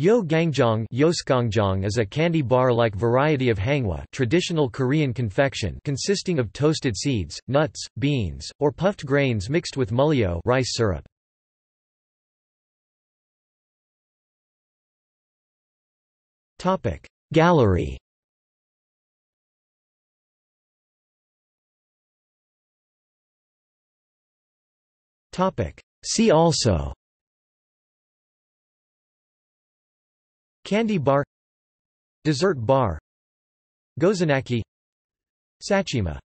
Yeotgangjeong is a candy bar-like variety of hangwa, traditional Korean confection consisting of toasted seeds, nuts, beans, or puffed grains mixed with mullyo rice syrup. Topic Gallery. Topic See also: Candy bar, Dessert bar, Gozanaki, Sachima.